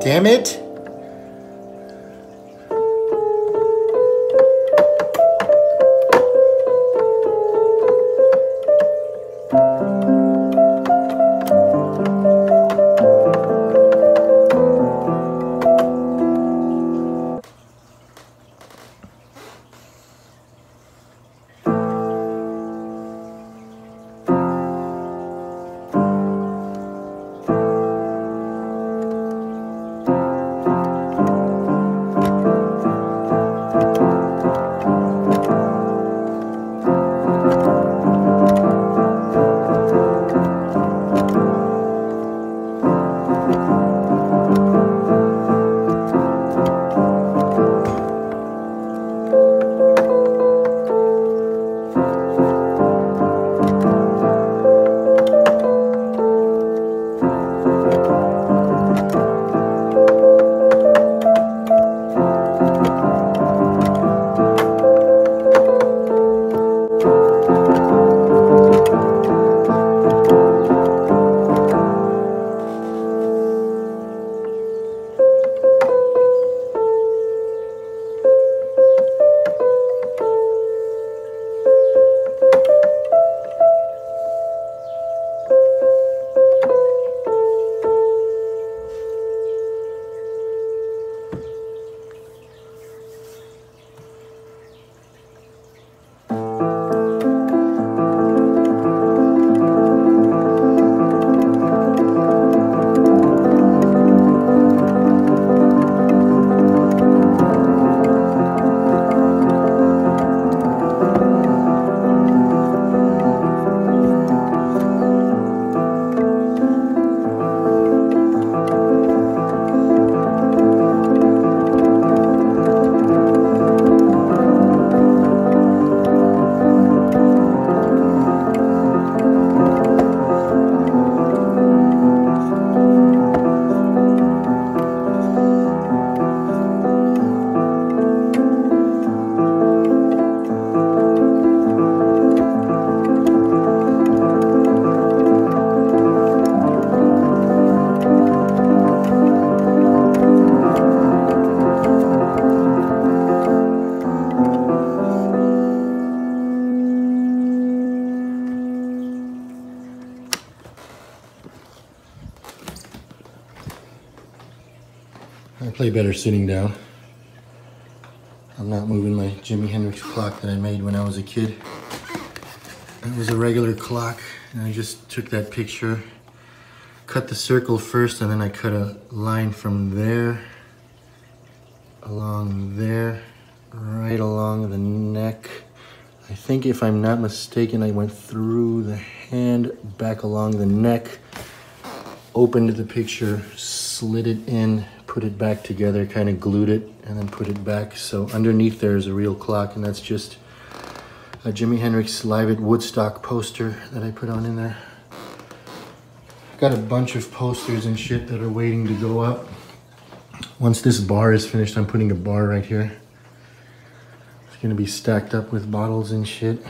Damn it! I play better sitting down. I'm not moving my Jimi Hendrix clock that I made when I was a kid. It was a regular clock, and I just took that picture, cut the circle first, and then I cut a line from there, along there, right along the neck. I think if I'm not mistaken, I went through the hand, back along the neck, opened the picture, slid it in, put it back together, kind of glued it, and then put it back. So underneath there is a real clock, and that's just a Jimi Hendrix Live at Woodstock poster that I put on in there. Got a bunch of posters and shit that are waiting to go up. Once this bar is finished, I'm putting a bar right here. It's gonna be stacked up with bottles and shit.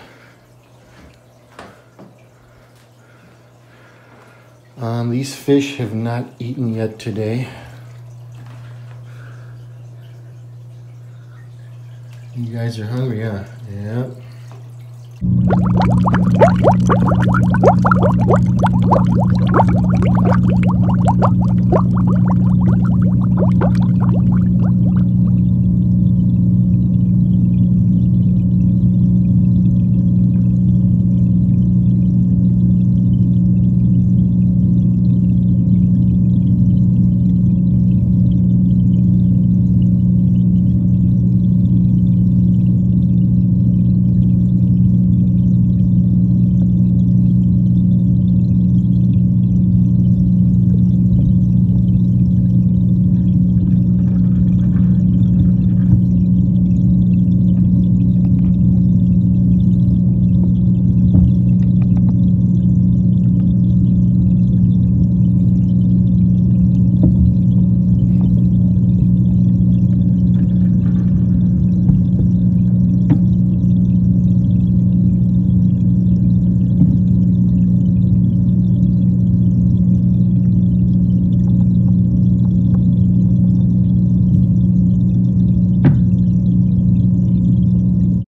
These fish have not eaten yet today. You guys are hungry, huh? Yep.